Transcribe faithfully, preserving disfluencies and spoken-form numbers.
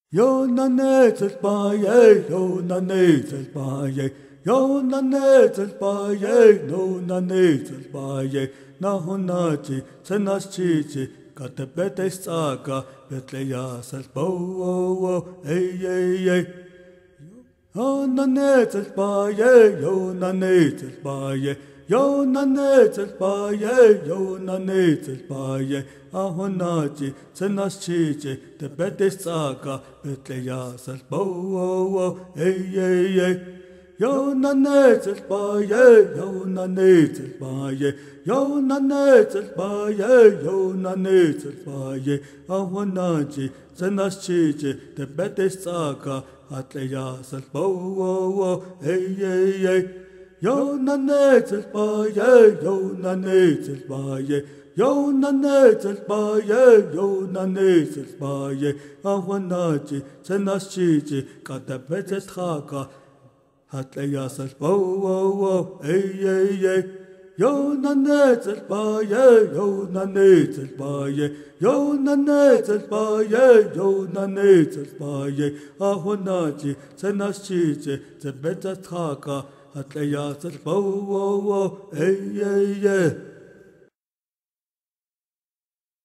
Yo na netel paye, yo na netel paye, yo na netel paye, no na netel paye, na honati, tsenaschichi, katepetes tsaka, betleyasel bo, oh, oh, ey, ey, ey. Yo na netel paye, yo na netel paye, yo na netel paye, yo na netel paye, ahonati, tsenaschichi, tepetes tsaka, betleyasel bo, oh, oh, ey, ey, ey. Yo na netel paye, yo na netel paye, yo na netel paye, yo na netel paye, ahonati, tsenaschichi, tepetes tsaka, betleyasel bo, oh, oh, ey, ey, ey. Yo na netel paye, yo na netel paye, yo na netel paye, yo na netel paye, ahonati, tsenaschichi, katepetes tsaka, betleyasel bo, oh, oh, ey, ey, ey. Yo na netel paye, yo na netel paye, yo na netel paye, yo na netel paye, ahonati, tsenaschichi, tepetes tsaka, betleyasel bo, oh, oh, ey, ey, ey.